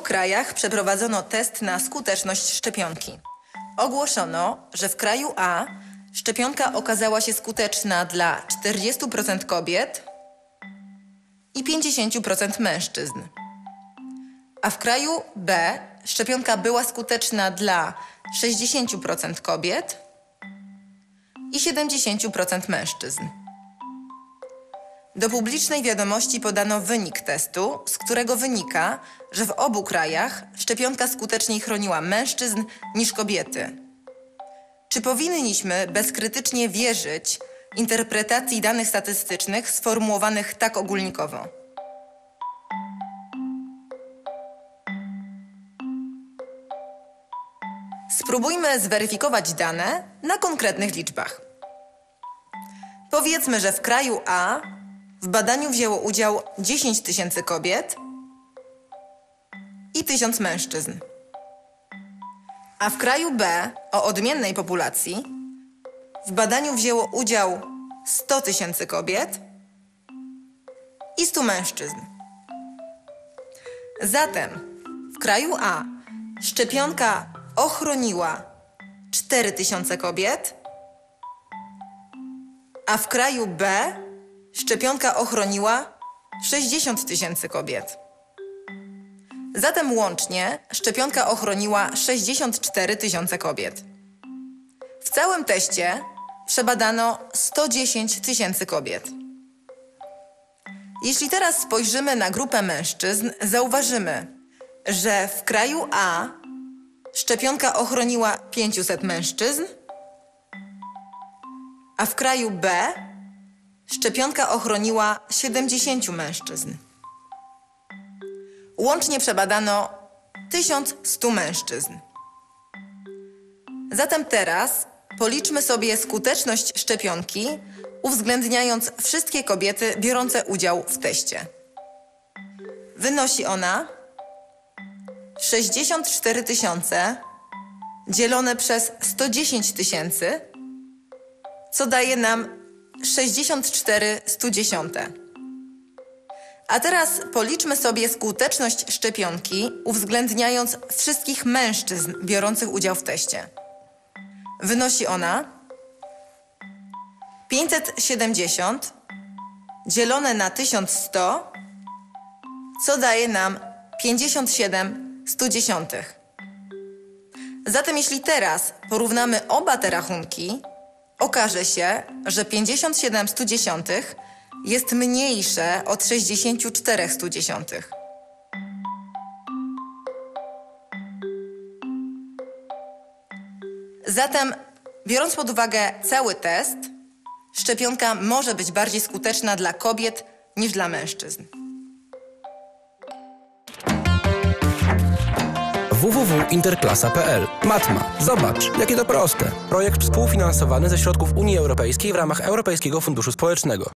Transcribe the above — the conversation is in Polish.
krajach przeprowadzono test na skuteczność szczepionki. Ogłoszono, że w kraju A szczepionka okazała się skuteczna dla 40% kobiet i 50% mężczyzn. A w kraju B szczepionka była skuteczna dla 60% kobiet i 70% mężczyzn. Do publicznej wiadomości podano wynik testu, z którego wynika, że w obu krajach szczepionka skuteczniej chroniła mężczyzn niż kobiety. Czy powinniśmy bezkrytycznie wierzyć interpretacji danych statystycznych sformułowanych tak ogólnikowo? Spróbujmy zweryfikować dane na konkretnych liczbach. Powiedzmy, że w kraju A w badaniu wzięło udział 10 000 kobiet i 1000 mężczyzn. A w kraju B o odmiennej populacji w badaniu wzięło udział 100 000 kobiet i 100 mężczyzn. Zatem w kraju A szczepionka ochroniła 4000 kobiet, a w kraju B szczepionka ochroniła 60 000 kobiet. Zatem łącznie szczepionka ochroniła 64 000 kobiet. W całym teście przebadano 110 000 kobiet. Jeśli teraz spojrzymy na grupę mężczyzn, zauważymy, że w kraju A szczepionka ochroniła 500 mężczyzn, a w kraju B szczepionka ochroniła 70 mężczyzn. Łącznie przebadano 1100 mężczyzn. Zatem teraz policzmy sobie skuteczność szczepionki, uwzględniając wszystkie kobiety biorące udział w teście. Wynosi ona 64 000 dzielone przez 110 000, co daje nam 64/110. A teraz policzmy sobie skuteczność szczepionki, uwzględniając wszystkich mężczyzn biorących udział w teście. Wynosi ona 570 dzielone na 1100, co daje nam 57/110. Zatem jeśli teraz porównamy oba te rachunki, okaże się, że 57/110 jest mniejsze od 64/110. Zatem, biorąc pod uwagę cały test, szczepionka może być bardziej skuteczna dla kobiet niż dla mężczyzn. www.interklasa.pl. Matma. Zobacz, jakie to proste. Projekt współfinansowany ze środków Unii Europejskiej w ramach Europejskiego Funduszu Społecznego.